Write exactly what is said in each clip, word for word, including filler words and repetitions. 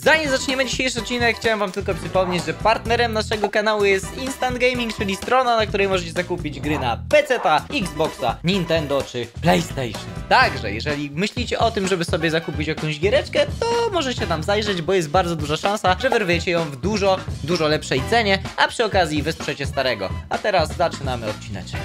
Zanim zaczniemy dzisiejszy odcinek, chciałem wam tylko przypomnieć, że partnerem naszego kanału jest Instant Gaming, czyli strona, na której możecie zakupić gry na peceta, Xboxa, Nintendo czy PlayStation. Także, jeżeli myślicie o tym, żeby sobie zakupić jakąś giereczkę, to możecie tam zajrzeć, bo jest bardzo duża szansa, że wyrwiecie ją w dużo, dużo lepszej cenie, a przy okazji wesprzecie starego. A teraz zaczynamy odcineczek.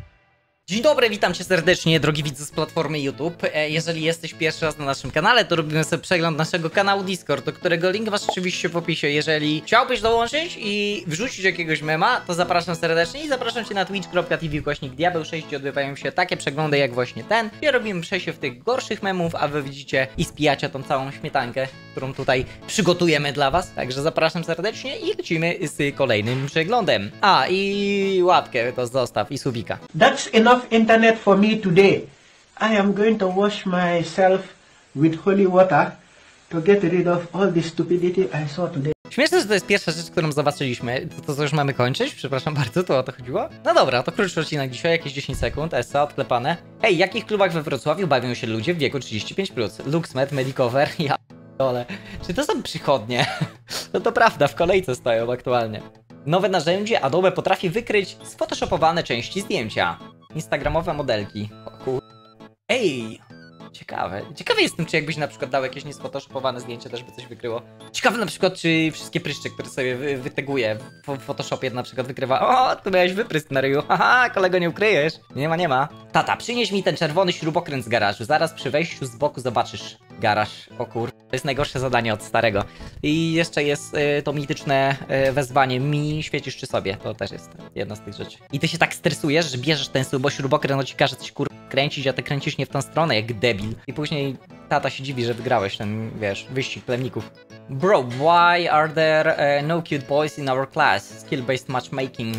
Dzień dobry, witam cię serdecznie, drogi widzu z platformy YouTube. E, jeżeli jesteś pierwszy raz na naszym kanale, to robimy sobie przegląd naszego kanału Discord, do którego link masz oczywiście w opisie. Jeżeli chciałbyś dołączyć i wrzucić jakiegoś mema, to zapraszam serdecznie i zapraszam cię na twitch kropka tv ukośnik diabeł sześć, gdzie odbywają się takie przeglądy jak właśnie ten, gdzie robimy przejście w tych gorszych memów, a wy widzicie i spijacie tą całą śmietankę, którą tutaj przygotujemy dla was. Także zapraszam serdecznie i lecimy z kolejnym przeglądem. A, i łapkę to zostaw i subika. That's enough internet for me today. I am going to wash myself with holy water to get rid of all the stupidity I saw today. Śmieszne, że to jest pierwsza rzecz, którą zobaczyliśmy. To, to co już mamy kończyć? Przepraszam bardzo, to o to chodziło? No dobra, to krótszy odcinek dzisiaj, jakieś dziesięć sekund, S A odklepane. Hej, w jakich klubach we Wrocławiu bawią się ludzie w wieku trzydzieści pięć plus? Luxmed, Medicover, ja dole. Czy to są przychodnie? No to prawda, w kolejce stoją aktualnie. Nowe narzędzie Adobe potrafi wykryć sfotoshopowane części zdjęcia. Instagramowe modelki. O kur... Ej! Ciekawe. Ciekawy jestem, czy jakbyś na przykład dał jakieś niesfotoshopowane zdjęcie, też by coś wykryło. Ciekawe na przykład, czy wszystkie pryszcze, które sobie wy wyteguje w Photoshopie na przykład wykrywa. O, tu miałeś wyprysk na ryju. Haha, kolego, nie ukryjesz. Nie ma, nie ma. Tata, przynieś mi ten czerwony śrubokręt z garażu. Zaraz przy wejściu z boku zobaczysz garaż. O kur... To jest najgorsze zadanie od starego. I jeszcze jest y, to mityczne y, wezwanie mi świecisz czy sobie. To też jest jedna z tych rzeczy. I ty się tak stresujesz, że bierzesz ten śrubokręt, no ci każe coś kur... kręcić, a ty kręcisz nie w tą stronę, jak debil. I później tata się dziwi, że wygrałeś ten, wiesz, wyścig plemników. Bro, why are there uh, no cute boys in our class? Skill-based matchmaking.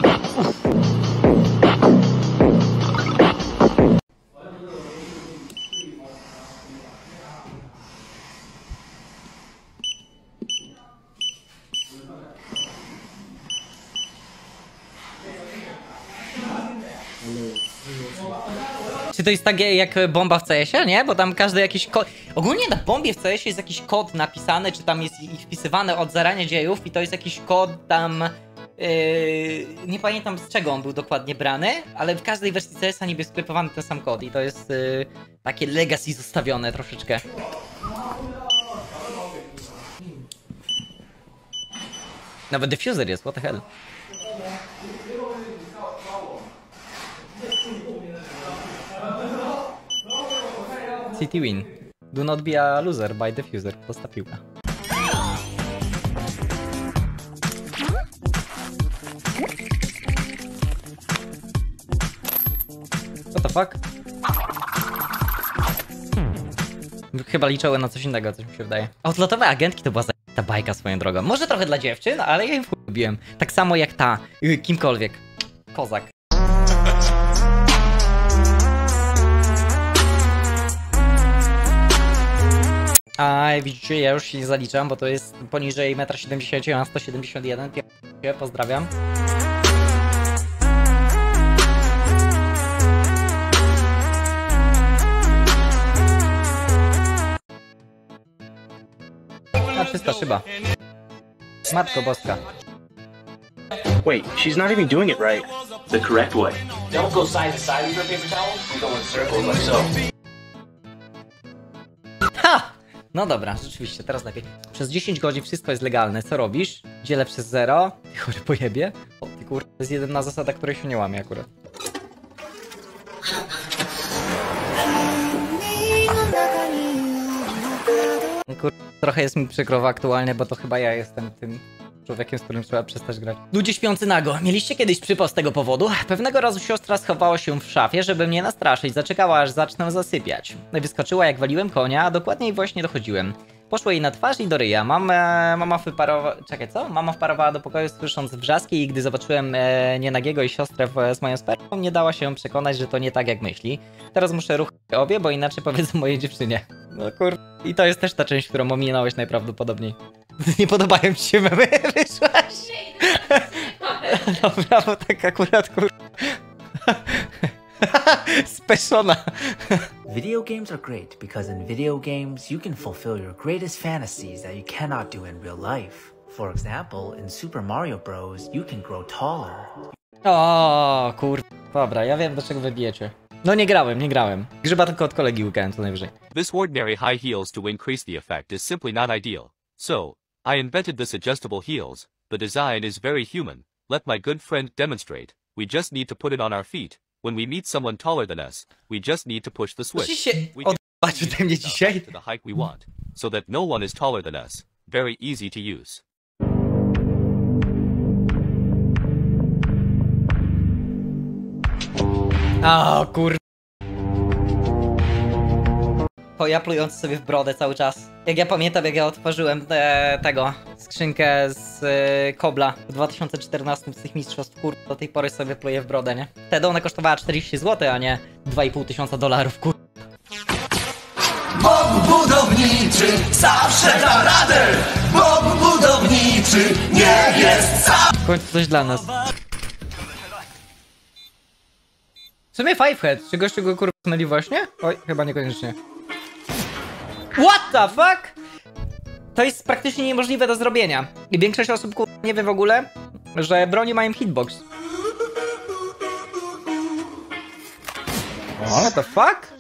Czy to jest tak jak bomba w C S-ie, nie? Bo tam każdy jakiś kod... Ogólnie na bombie w C S-ie jest jakiś kod napisany, czy tam jest wpisywany od zarania dziejów i to jest jakiś kod tam... Yy, nie pamiętam z czego on był dokładnie brany, ale w każdej wersji C S-a niby jest sklepowany ten sam kod i to jest yy, takie legacy zostawione troszeczkę. Nawet diffuser jest, what the hell. City win. Do not be a loser by diffuser. Prosta piłka. What the fuck? Chyba liczyłem na coś innego, coś mi się wydaje. Odlotowe agentki to była za... ta bajka swoją drogą. Może trochę dla dziewczyn, ale ja im lubiłem. Tak samo jak ta, kimkolwiek. Kozak. A widzicie, ja już się zaliczam, bo to jest poniżej jeden siedemdziesiąt m, a sto siedemdziesiąt jeden. Pozdrawiam. A czysta szyba. Matko boska. Wait, she's not even doing it right. The correct way. Don't go side to side with your paper towel. You go in circles like so. Ha! No dobra, rzeczywiście, teraz lepiej. Przez dziesięć godzin wszystko jest legalne. Co robisz? Dzielę przez zero. Ty chory pojebie. O ty kur... To jest jedyna zasada, której się nie łamie akurat. Kur... Trochę jest mi przykro aktualnie, bo to chyba ja jestem tym człowiekiem, z którym trzeba przestać grać. Ludzie śpiący nago. Mieliście kiedyś przypał z tego powodu? Pewnego razu siostra schowała się w szafie, żeby mnie nastraszyć. Zaczekała, aż zacznę zasypiać. Wyskoczyła, jak waliłem konia, a dokładniej właśnie dochodziłem. Poszło jej na twarz i do ryja. Mama, mama wyparowała... Czekaj, co? Mama wparowała do pokoju, słysząc wrzaski, i gdy zobaczyłem e, nienagiego i siostrę w, z moją spermą, nie dała się przekonać, że to nie tak jak myśli. Teraz muszę ruchać obie, bo inaczej powiedzą mojej dziewczynie. No kur... I to jest też ta część, którą ominąłeś najprawdopodobniej. Nie podobają ci się memy? Wyszłaś? Dobra, bo tak akurat kur... Speszona. Video games are great because in video games, you can fulfill your greatest fantasies that you cannot do in real life. For example, in Super Mario Bros, you can grow taller. O, kur... Dobra, ja wiem, do czego wybijecie. No nie grałem, nie grałem. Grzyba tylko od kolegi łykałem, co najwyżej. This ordinary high heels to increase the effect is simply not ideal. So, I invented this adjustable heels. The design is very human. Let my good friend demonstrate. We just need to put it on our feet. When we meet someone taller than us, we just need to push the switch. Musicie We can odbać ode mnie dzisiaj. to the height we want, so that no one is taller than us. Very easy to use. O, kur... To ja plujący sobie w brodę cały czas. Jak ja pamiętam, jak ja otworzyłem te, tego, skrzynkę z y, Kobla w dwa tysiące czternastym z tych mistrzostw, kur... do tej pory sobie pluję w brodę, nie? Wtedy ona kosztowała czterdzieści złotych, a nie dwa i pół tysiąca dolarów, kur... Bob budowniczy zawsze da radę. Bob budowniczy nie jest sam. W końcu coś dla nas. W sumie Fivehead, czy gościu go kurwa myli właśnie? Oj, chyba niekoniecznie. What the fuck? To jest praktycznie niemożliwe do zrobienia. I większość osób kurwa nie wie w ogóle, że broni mają hitbox. What the fuck?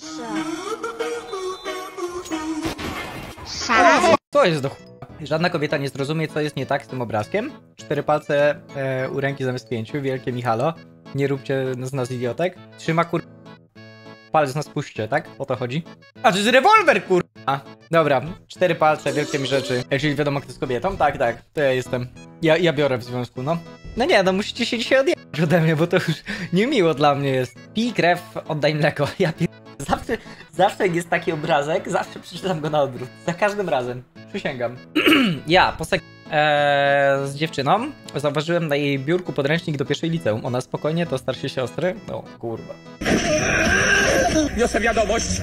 Co jest do ch... Żadna kobieta nie zrozumie, co jest nie tak z tym obrazkiem. Cztery palce e, u ręki zamiast pięciu, wielkie Michalo. Nie róbcie z nas idiotek. Trzyma kur... palec na spuście, tak? O to chodzi. A to jest rewolwer, kur... Dobra, cztery palce, wielkie mi rzeczy. Jeżeli wiadomo, kto jest kobietą, tak, tak, to ja jestem. Ja, ja biorę w związku, no. No nie, no musicie się dzisiaj odjechać ode mnie, bo to już niemiło dla mnie jest. Pij krew, oddaj mleko. Ja pier... Zawsze, zawsze jak jest taki obrazek, zawsze przeczytam go na odwrót. Za każdym razem. Przysięgam. Ja, po sek... Eee, z dziewczyną zauważyłem na jej biurku podręcznik do pierwszej liceum. Ona spokojnie, to starsze siostry. No, kurwa. Niosę wiadomość.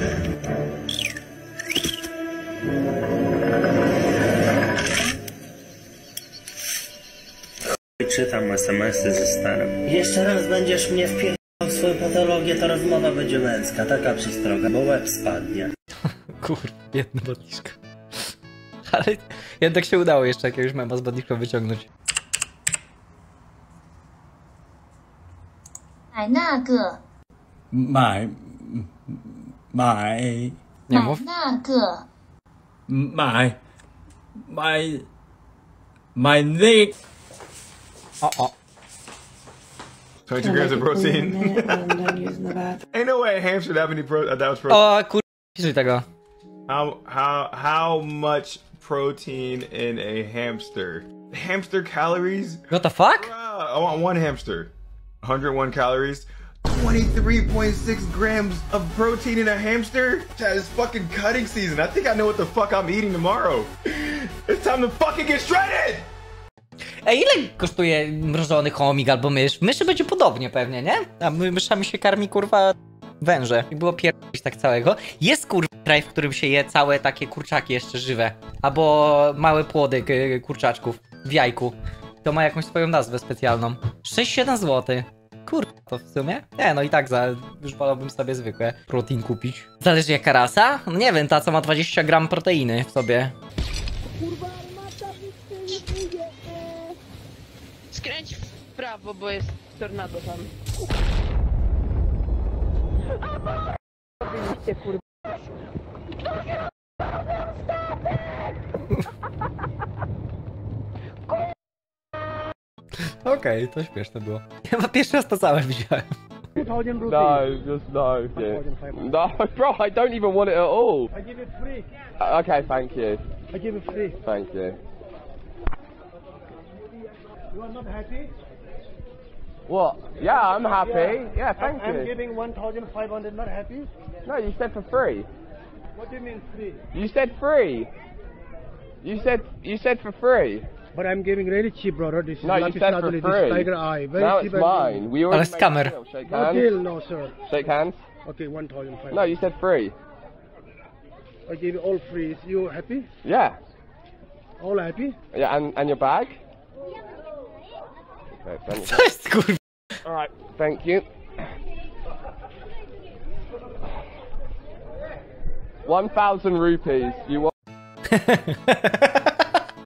Czytam es em esy ze starym. Jeszcze raz będziesz mnie wpierdał w swoją patologię, to rozmowa będzie męska. Taka przystroga, bo łeb spadnie. Kurwa, biedny Badliszko. Ale jednak się udało jeszcze jakiegoś mema z Badliszką wyciągnąć. 买那个， 买买 Nie 买 mów. 那个， 买买买那 O, o. twenty-two grams of protein. Ain't no way a ham should have any pro. Uh, that was protein. O, kurwa, pisuj tego. How how how much protein in a hamster? Hamster calories? What the fuck? Uh, I want one hamster. one hundred one calories. twenty-three point six grams of protein in a hamster? That is fucking cutting season. I think I know what the fuck I'm eating tomorrow. It's time to fucking get shredded! Ej, ile kosztuje mrożony chomik albo mysz? Myszy będzie podobnie pewnie, nie? A my, myszami się karmi, kurwa, węże. I było pierdolić tak całego. Jest, kurwa, kraj, w którym się je całe takie kurczaki jeszcze żywe. Albo małe płody kurczaczków w jajku. To ma jakąś swoją nazwę specjalną. sześć siedem złotych. Kurwa, to w sumie? Nie, no i tak za... już wolałbym sobie zwykłe protein kupić. Zależy jaka rasa? No nie wiem, ta co ma dwadzieścia gram proteiny w sobie. Skręć w prawo, bo jest tornado tam. Robiliście, kurwa. Okej, okay, to śmieszne było. Ja pierwszy raz to całe widziałem. No, just no. Yeah. No, bro, I don't even want it at all. I give it free. Okay, thank you. I give it free. Thank you. You are not happy? What? Yeah, I'm happy. Yeah, thank I'm you. I'm giving one thousand five hundred, not happy? No, you said for free. What do you mean free? You said free. You said you said for free. But I'm giving really cheap, brother. This is No, you Lapis said for Lazuli, this free. is Tiger Eye. Very Now cheap. it's mine. We already Ale made a skamer. deal. Shake No hands. deal, no sir. Shake hands. Okay, one thousand five. No, you said free. I give you all free. Is you happy? Yeah. All happy? Yeah, and and your bag. Okay, thank you. To jest kurwa. All right, thank you. One thousand rupees. You want?